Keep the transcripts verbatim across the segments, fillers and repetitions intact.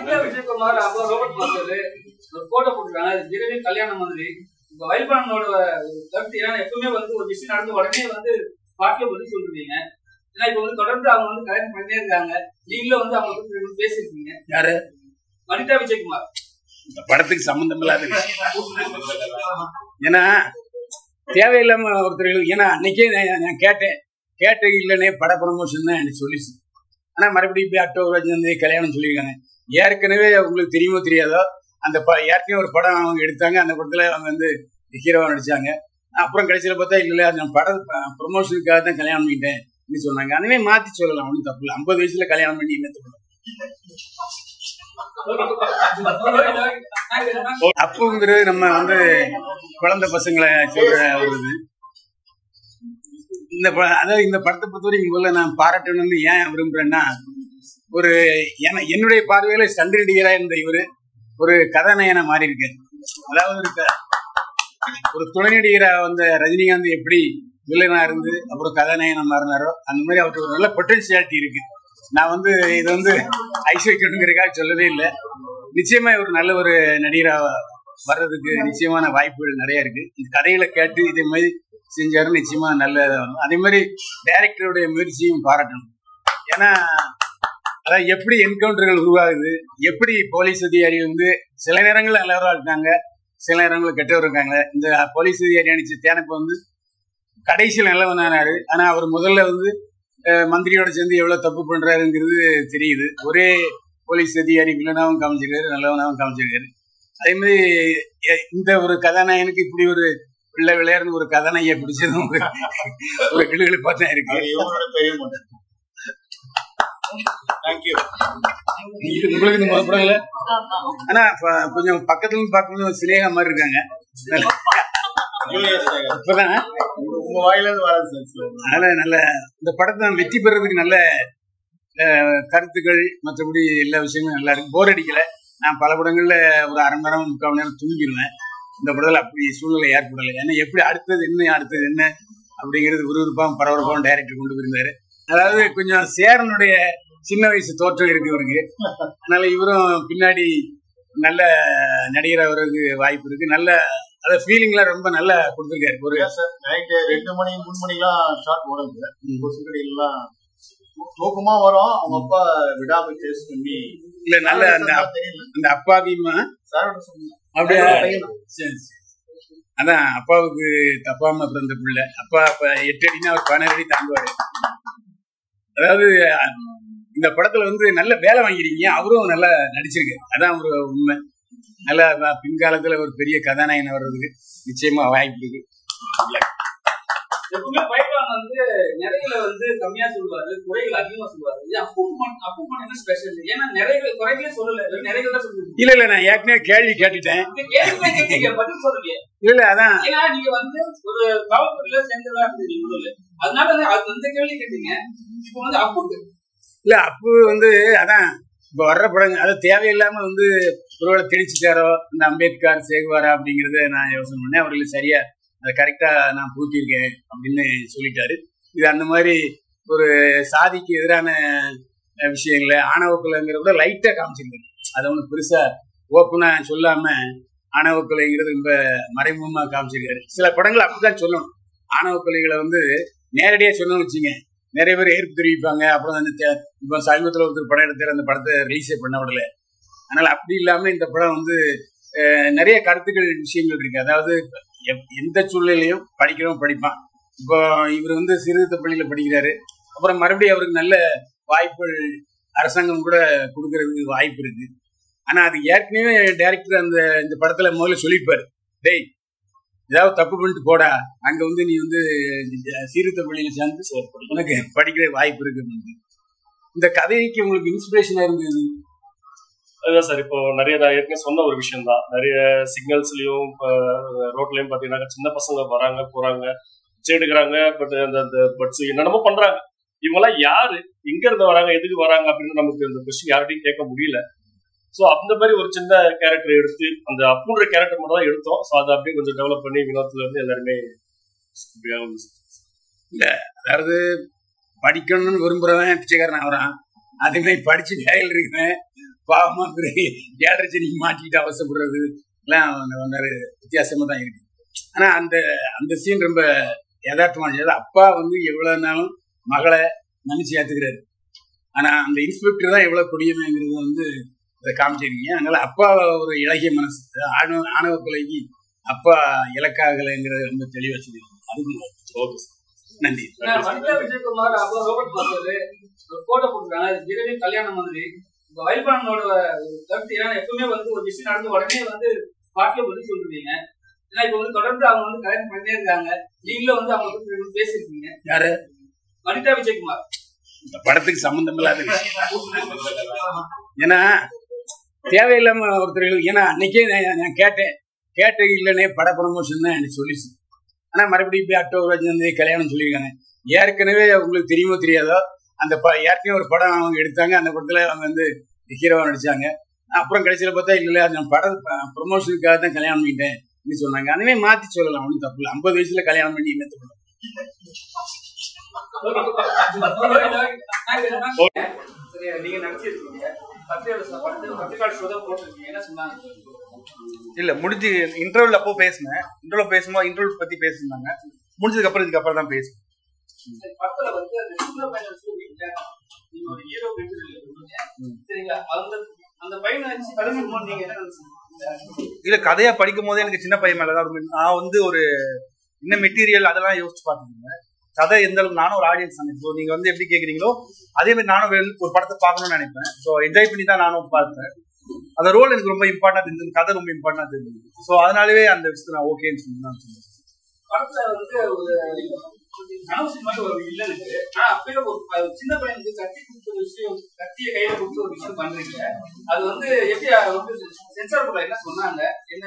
விஜயகுமார் அப்புறம் Robert master ஒரு photo போட்டுருக்காங்க. திடீர்னு கல்யாணம் மாதிரி இப்போ வைல்பானோட கருத்து ஏன்னா எப்பவுமே வந்து ஒரு விஷயம் நடந்த உடனே வந்து ஸ்பாட்ல பதில் சொல்லிருக்கீங்க. ஏன்னா இப்ப வந்து தொடர்ந்து அவங்க வந்து கல்யாணம் பண்ணிட்டே இருக்காங்க. நீங்களும் வந்து அவங்க பத்தி பேசிருக்கீங்க. யாரு? வனிதா விஜயகுமார். இந்த படத்துக்கு சம்பந்தம் இல்லாத ஏன்னா தேவையில்லாம ஒருத்தர் ஏன்னா அன்னைக்கே நான் கேட்டேன் கேட்ட இல்லைன்னே பட ப்ரமோஷன் தான் எனக்கு சொல்லிச்சு. ஆனா மறுபடியும் போய் அக்டோபர் வந்து கல்யாணம் சொல்லியிருக்காங்க. ஏற்கனவே உங்களுக்கு தெரியுமோ தெரியாதோ அந்த ப ஏற்கனவே ஒரு படம் அவங்க எடுத்தாங்க. அந்த படத்துல அவங்க வந்து ஹீரோவா நடிச்சாங்க. அப்புறம் கடைசியில பார்த்தா இல்ல அந்த படம் ப்ரமோஷனுக்காக தான் கல்யாணம் பண்ணிட்டேன் சொன்னாங்க. அதுவே மாத்தி சொல்லலாம், ஒன்றும் தப்பு இல்லை. ஐம்பது வயசுல கல்யாணம் பண்ணி என்ன சொல்லலாம். அப்புங்கிறது நம்ம வந்து குழந்தை பசங்களை சொல்ற ஒரு இது. இந்த அதாவது இந்த படத்தை பொறுத்தவரைக்கும் முதல்ல நான் பாராட்டணும்னு ஏன் விரும்புறேன்னா, ஒரு என்னுடைய பார்வையில சந்திரடிகரா இருந்த இவரு ஒரு கதாநாயகனா மாறி இருக்கு. அதாவது ஒரு துணை நடிகரா வந்த ரஜினிகாந்த் எப்படி வில்லனா இருந்து அப்புறம் கதாநாயகனா மாறினாரோ அந்த மாதிரி அவருக்கு ஒரு நல்ல பொட்டன்சியாலிட்டி இருக்கு. நான் வந்து இது வந்து ஐஸ்வர்யக்காக சொல்லவே இல்லை. நிச்சயமா ஒரு நல்ல ஒரு நடிகரா வர்றதுக்கு நிச்சயமான வாய்ப்புகள் நிறைய இருக்கு. இந்த கதைகளை கேட்டு இதே மாதிரி செஞ்சாரு நிச்சயமா நல்ல. அதே மாதிரி டைரக்டருடைய முயற்சியும் பாராட்டணும். ஏன்னா அதாவது எப்படி என்கவுண்டர்கள் உருவாகுது, எப்படி போலீஸ் அதிகாரி வந்து சில நேரங்கள் நல்லவராக இருக்காங்க, சில நேரங்கள் கெட்டவர் இருக்காங்க. இந்த போலீஸ் அதிகாரி அணிச்ச தேனப்ப வந்து கடைசியில் நல்லவனானாரு. ஆனா அவர் முதல்ல வந்து மந்திரியோட சேர்ந்து எவ்வளவு தப்பு பண்றாருங்கிறது தெரியுது. ஒரே போலீஸ் அதிகாரி வில்லனாவும் காமிச்சிருக்காரு, நல்லவனாவும் காமிச்சிருக்காரு. அதே மாதிரி இந்த ஒரு கதாநாயகனுக்கு இப்படி ஒரு பிள்ளை விளையாடுன்னு ஒரு கதாநாயகியை பிடிச்சதும் ஒரு கிளுகளை பார்த்தா இருக்கு. உங்களுக்கு இந்த முறை படங்கள ஆனா கொஞ்சம் பக்கத்துல இருந்து பார்க்கும்போது சினேகா மாதிரி இருக்காங்க. இப்பதான் அதனால நல்ல இந்த படத்தை வெற்றி பெறதுக்கு நல்ல கருத்துக்கள் மற்றபடி எல்லா விஷயங்களும் நல்லா இருக்கு. போர் அடிக்கல. நான் பல படங்கள்ல ஒரு அரை மணி நேரம் முக்கால் மணி நேரம் தூங்கிடுவேன். இந்த படத்துல அப்படி சூழ்நிலை ஏற்படலை. ஏன்னா எப்படி அடுத்தது என்ன அடுத்தது என்ன அப்படிங்கிறது விறுவிறுப்பாகவும் பரபரப்பாகவும் டைரக்டர் கொண்டு போயிருந்தாரு. அதாவது கொஞ்சம் சேரனுடைய சின்ன வயசு தோற்றம் இருக்கு இவருக்கு. அதனால இவரும் பின்னாடி நல்ல நடிகர் வர்றதுக்கு வாய்ப்பு இருக்கு. நல்ல அத ஃபீலிங்லாம் ரொம்ப நல்லா கொடுத்துருக்காரு. ஒரு நைட்டு ரெண்டு மணி மூணு மணிலாம் ஷார்ட் ஓடுது. கொசுக்கடையெல்லாம் தூக்கமா வரும். அவங்க அப்பா விடாம டேஸ்ட் பண்ணி இல்ல நல்ல அந்த அந்த அப்பாவிமா அப்படியே அதான் அப்பாவுக்கு தப்பாம பிறந்த பிள்ளை. அப்பா அப்ப எட்டு அடினா அவர் பதினாறு அடி தாங்குவாரு. அதாவது இந்த படத்துல வந்து நல்ல வேலை வாங்கிருக்கீங்க. அவரும் நல்லா நடிச்சிருக்காரு. அதான் ஒரு உண்மை. நல்ல பின்காலத்துல ஒரு பெரிய கதாநாயகன் வர்றதுக்கு நிச்சயமா வாய்ப்பு இருக்கு. எப்பவுமே பைப்பான் வந்து நிறைய வந்து கம்மியா சொல்லுவாரு, குறைகள் அதிகமா சொல்லுவாரு. என்ன ஸ்பெஷல்? ஏன்னா நிறைய குறைகளே சொல்லல, நிறைய தான் சொல்லுங்க. இல்ல இல்ல நான் ஏற்கனவே கேள்வி கேட்டுட்டேன். பதில் சொல்லுங்க. இல்ல இல்ல அதான் ஏன்னா நீங்க வந்து ஒரு காவல்துறையில சேர்ந்ததா இருந்தீங்க, அதனால அந்த கேள்வி கேட்டீங்க. இப்போ வந்து அப்புக்கு இல்ல அப்பு வந்து அதான் இப்ப வர்ற படங்க அது தேவையில்லாம வந்து ஒருவேளை திணிச்சுட்டாரோ இந்த அம்பேத்கர் சேகுவாரா அப்படிங்கறத நான் யோசனை பண்ணேன். அவர்களுக்கு சரியா அதை கரெக்டா நான் பூத்திருக்கேன் அப்படின்னு சொல்லிட்டாரு. இது அந்த மாதிரி ஒரு சாதிக்கு எதிரான விஷயங்கள ஆணவ கொலைங்கிற கூட லைட்டா காமிச்சிருக்காரு. அதை ஒண்ணு பெருசா ஓப்பனா சொல்லாம ஆணவ கொலைங்கிறது ரொம்ப மறைமுகமா காமிச்சிருக்காரு. சில படங்கள் அப்படிதான் சொல்லணும். ஆணவ கொலைகளை வந்து நேரடியா சொல்லணும்னு வச்சுங்க நிறைய பேர் ஏற்பு தெரிவிப்பாங்க. அப்புறம் அந்த இப்போ சமீபத்தில் ஒருத்தர் படம் எடுத்தார், அந்த படத்தை ரிலீஸே பண்ண விடல. அதனால அப்படி இல்லாம இந்த படம் வந்து நிறைய கருத்துக்கள் விஷயங்கள் இருக்கு. அதாவது எந்த சூழ்நிலையும் படிக்கிறவன் படிப்பான். இப்போ இவர் வந்து சிறுத்த பள்ளியில படிக்கிறாரு. அப்புறம் மறுபடியும் அவருக்கு நல்ல வாய்ப்புகள் அரசாங்கம் கூட கொடுக்கறதுக்கு வாய்ப்பு இருக்கு. ஆனா அது ஏற்கனவே டைரக்டர் அந்த இந்த படத்துல முதல்ல சொல்லியிருப்பாரு, டேய் ஏதாவது தப்பு பண்ணிட்டு போடா, அங்க வந்து நீ வந்து சீர்திருத்த பள்ளியில சேர்ந்து உனக்கு படிக்கிற வாய்ப்பு இருக்கு. இந்த கதைக்கு உங்களுக்கு இன்ஸ்பிரேஷனா இருந்தது அதுதான் சார். இப்போ நிறைய நான் ஏற்கனவே சொன்ன ஒரு விஷயம் தான். நிறைய சிக்னல்ஸ்லயும் ரோட்லயும் பாத்தீங்கன்னா சின்ன பசங்க வராங்க போறாங்க எடுக்கிறாங்க. பட் அந்த பட்ஸ் என்னென்னமோ பண்றாங்க. இவங்க எல்லாம் யாரு, எங்க இருந்து வராங்க, எதுக்கு வராங்க அப்படின்னு நமக்கு அந்த கொஸ்டின் யார்கிட்டையும் கேட்க முடியல. ஸோ அந்த மாதிரி ஒரு சின்ன கேரக்டர் எடுத்து அந்த அப்புன்ற கேரக்டர் மட்டும் தான் எடுத்தோம். ஸோ அதை அப்படியே கொஞ்சம் டெவலப் பண்ணி வினோத்துல இருந்து எல்லாருமே இல்ல அதாவது படிக்கணும்னு விரும்புறவன் பிச்சைக்காரன் ஆகிறான். அதே மாதிரி படிச்சு வேலையில் இருக்குவேன் பாவமா பிறகு ஏழரை சனிக்கு மாட்டிக்கிட்டு அவசப்படுறது எல்லாம் ஒரு வித்தியாசமா தான் இருக்கு. ஆனா அந்த அந்த சீன் ரொம்ப யதார்த்தமான. அப்பா வந்து எவ்வளவு நாளும் மகளை மன்னிச்சு ஏத்துக்கிறாரு. ஆனா அந்த இன்ஸ்பெக்டர் தான் எவ்வளவு கொடியமைங்கிறது வந்து அதை காமிச்சிருக்கீங்க. அதனால அப்பா ஒரு இலகிய மனசு, ஆணவ ஆணவ கொலைக்கு அப்பா இலக்காகலைங்கிறத ரொம்ப தெளிவா சொல்லியிருக்கீங்க. அதுக்கு நன்றி. விஜயகுமார் அப்புறம் ரோபர்ட் மாஸ்டர் ஒரு போட்டோ போட்டுருக்காங்க. திடீர்னு கல்யாணம் மாதிரி இப்ப வைல்பானோட கருத்து ஏன்னா எப்பவுமே வந்து ஒரு விஷயம் நடந்த உடனே வந்து ஸ்பாட்ல பதில் சொல்றீங்க. ஏன்னா இப்ப வந்து தொடர்ந்து அவங்க வந்து கல்யாணம் பண்ணிட்டே இருக்காங்க. நீங்களும் வந்து அவங்க வந்து பேசிருக்கீங்க. யாரு? வனிதா விஜயகுமார். இந்த படத்துக்கு சம்பந்தம் இல்லாத ஏன்னா தேவையில்லாம ஒருத்தர். ஏன்னா அன்னைக்கே நான் கேட்டேன் கேட்டது இல்லைன்னே பட ப்ரமோஷன் தான் எனக்கு சொல்லிச்சு. ஆனா மறுபடியும் போய் அக்டோபர் வந்து கல்யாணம் சொல்லியிருக்காங்க. ஏற்கனவே உங்களுக்கு தெரியுமோ தெரியாதோ அந்த ப ஏற்கனவே ஒரு படம் அவங்க எடுத்தாங்க. அந்த படத்துல அவங்க வந்து ஹீரோவா நடிச்சாங்க. அப்புறம் கடைசியில பார்த்தா இல்ல அந்த படம் ப்ரொமோஷனுக்காக தான் கல்யாணம் பண்ணிட்டேன் அப்படின்னு சொன்னாங்க. அதுவே மாத்தி சொல்லலாம், ஒன்றும் தப்பு இல்லை. ஐம்பது வயசுல கல்யாணம் பண்ணி என்ன சொல்லலாம். நீங்க நடிச்சிருக்கீங்க இல்ல முடிஞ்சு இன்டர்வியூல அப்போ பேசினேன். இன்டர்வியூ பேசும்போது இன்டர்வியூ பத்தி பேசியிருந்தாங்க. முடிஞ்சதுக்கு அப்புறம் இதுக்கு அப்புறம் தான் பேசுவேன். இல்ல கதையா படிக்கும் போதே எனக்கு சின்ன பையன் மேலதான் நான் வந்து ஒரு என்ன மெட்டீரியல் அதெல்லாம் யோசிச்சு பாத்துருந்தேன். கதை எந்த அளவுக்கு நானும் ஒரு ஆடியன்ஸ் தானே. ஸோ நீங்க வந்து எப்படி கேக்குறீங்களோ அதே மாதிரி நானும் ஒரு படத்தை பார்க்கணும்னு நினைப்பேன். ஸோ என்ஜாய் பண்ணி தான் நானும் பார்த்தேன். அந்த ரோல் எனக்கு ரொம்ப இம்பார்ட்டன்டா இருந்தது, கதை ரொம்ப இம்பார்ட்டன்டா இருந்தது. ஸோ அதனாலவே அந்த விஷயத்தை நான் ஓகேன்னு சொல்லி நான் சொன்னேன். படத்துல வந்து ஒரு ஒரு வில்லனுக்கு ஆனா அப்பயே ஒரு சின்ன பையனுக்கு கத்தி கொடுத்த விஷயம், கத்திய கையில கொடுத்த ஒரு விஷயம் பண்றீங்க. அது வந்து எப்படி வந்து சென்சார் போர்ட்ல என்ன சொன்னாங்க? என்ன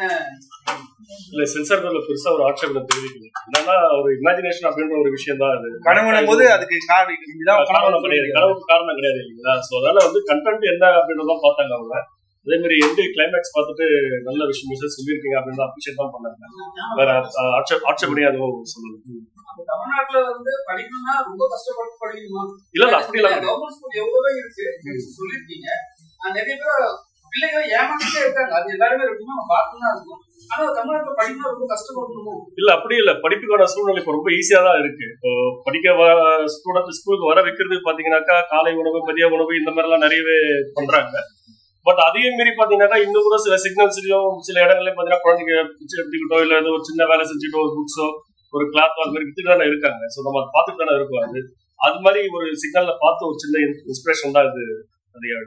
இல்ல சென்சார் போர்ட்ல பெருசா ஒரு ஆட்சேபம் தெரிவிக்கல. என்னன்னா ஒரு இமேஜினேஷன் அப்படின்ற ஒரு விஷயம் தான். அது கனவுனும் போது அதுக்கு காரணம் கிடையாது, கனவுக்கு காரணம் கிடையாது இல்லைங்களா? ஸோ அதனால வந்து கண்டென்ட் என்ன அப்படின்றதான் பார்த்தாங்க அவங்க. அதே மாதிரி எந்த கிளைமேக்ஸ் பார்த்துட்டு நல்ல விஷயம் மெசேஜ் சொல்லியிருக்கீங்க அப்படின்னு அப்ரிஷியேட் தான் பண்ணாங்க. வேற ஆட்சேபடியா அதுவும் சொல்லணும். தமிழ்நாட்டுல வந்து படிக்கணும்னா ரொம்ப கஷ்டப்பட்டு படிக்கணுமா? இல்ல அப்படி இல்ல, கவர்மெண்ட் ஸ்கூல் எவ்வளவோ இருக்கு சொல்லிருக்கீங்க. நிறைய பேர் பிள்ளைகளை ஏமாத்திட்டே இருக்காங்க. அது எல்லாருமே இருக்குமா நம்ம பார்த்துதான் இருக்கும். ஆனா தமிழ்நாட்டுல படிக்கணும் ரொம்ப கஷ்டப்படணும். இல்ல அப்படி இல்ல, படிப்புக்கான சூழ்நிலை இப்போ ரொம்ப ஈஸியா தான் இருக்கு. இப்போ படிக்க ஸ்டூடெண்ட் ஸ்கூலுக்கு வர வைக்கிறது பாத்தீங்கன்னாக்கா காலை உணவு, மதிய உணவு இந்த மாதிரி எல்லாம் நிறையவே பண்றாங்க. பட் அதே மாரி பாத்தீங்கன்னாக்கா இன்னும் கூட சில சிக்னல்ஸ்லயும் சில இடங்கள்லயும் பாத்தீங்கன்னா குழந்தைங்க பிச்சை எடுத்துக்கிட்டோ இல்ல ஏதோ ஒரு சின்ன வேலை செஞ்சுட்டோ ஒரு புக்ஸோ ஒரு கிளாத்தோ அது மாதிரி வித்துட்டு தானே இருக்காங்க. ஸோ நம்ம அதை பார்த்துட்டு தானே இருக்கும். அது அது மாதிரி ஒரு சிக்னல்ல பார்த்து ஒரு சின்ன இன்ஸ்பிரேஷன் தான் இது நிறைய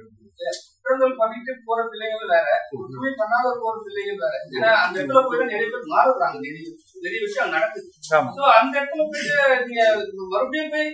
பண்ணிட்டு போற பிள்ளைகள் வேற, ஒன்றுமே பண்ணாத போற பிள்ளைகள் வேற. ஏன்னா அந்த இடத்துல போயிட்டு நிறைய பேர் மாறுறாங்க, நிறைய நிறைய விஷயம் நடக்குது. ஸோ அந்த இடத்துல போயிட்டு நீங்க மறுபடியும் போய்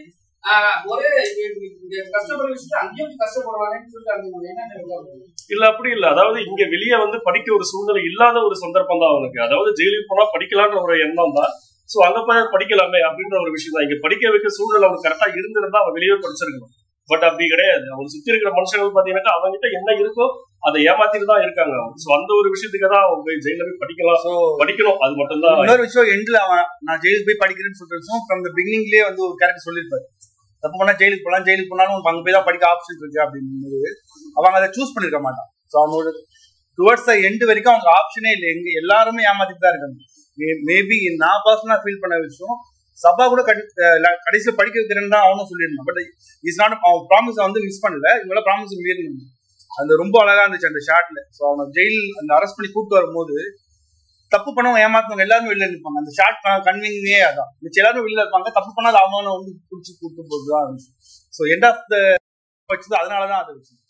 ஒரே கஷ்டப்படுற விஷயத்த அங்கேயும் கஷ்டப்படுவாங்கன்னு சொல்லிட்டு அந்த என்ன இல்ல அப்படி இல்ல. அதாவது இங்க வெளியே வந்து படிக்க ஒரு சூழ்நிலை இல்லாத ஒரு சந்தர்ப்பம் தான் அவனுக்கு. அதாவது ஜெயிலுக்கு போனா படிக்கலான்ற ஒரு எண்ணம் தான். சோ அங்க போய் படிக்கலாமே அப்படின்ற ஒரு விஷயம் தான். இங்க படிக்க வைக்க சூழ்நிலை அவனுக்கு கரெக்டா இருந்திருந்தா அவன் வெளியே படிச்சிருக்கணும். பட் அப்படி கிடையாது. அவங்க சுத்தி இருக்கிற மனுஷங்கள் பாத்தீங்கன்னா அவங்க கிட்ட என்ன இருக்கோ அதை ஏமாத்திட்டு தான் இருக்காங்க. சோ அந்த ஒரு விஷயத்துக்கு தான் அவங்க போய் ஜெயில போய் படிக்கலாம், படிக்கணும். அது மட்டும் தான். இன்னொரு விஷயம் எண்ட்ல அவன் நான் ஜெயிலுக்கு போய் படிக்கிறேன்னு சொல்லிட்டு ஃப்ரம் த பிகினிங்லயே வந்து ஒரு கேரக்டர் சொல்லியிருப்பாரு. தப்பு பண்ணா ஜெயிலுக்கு போகலாம், ஜெயிலுக்கு போனாலும் அங்க போய் தான் படிக்க ஆப்ஷன் இருக்கு அப்படின்னு அவங்க அதை சூஸ் பண்ணிருக்க மாட்டான். ஸோ அவனோட டுவர்ட்ஸ் த எண்டு வரைக்கும் அவங்க ஆப்ஷனே இல்லை. எங்க எல்லாருமே ஏமாத்திட்டு தான் இருக்காங்க. மேபி நான் பர்சனலா ஃபீல் பண்ண விஷயம் சபா கூட கடைசியில் படிக்க வைக்கிறேன்னு தான் அவனும் சொல்லியிருந்தான். பட் இஸ் நாட் அவன் ப்ராமிஸை வந்து மிஸ் பண்ணல. இவங்கள ப்ராமிஸ் மீறணும். அந்த ரொம்ப அழகா இருந்துச்சு அந்த ஷாட்ல. ஸோ அவனை ஜெயில் அந்த அரெஸ்ட் பண்ணி கூப்பிட்டு வரும்போது தப்பு பண்ணவங்க ஏமாத்தவங்க எல்லாருமே வெளில இருப்பாங்க. அந்த ஷார்ட் கன்வீனிங்கே அதான். மிச்சம் எல்லாரும் வெளில இருப்பாங்க. தப்பு பண்ணாத அவனை வந்து பிடிச்சி கூப்பிட்டு போதுதான் இருந்துச்சு. ஸோ எண்ட் ஆஃப் த வச்சது அதனாலதான் அது வச்சு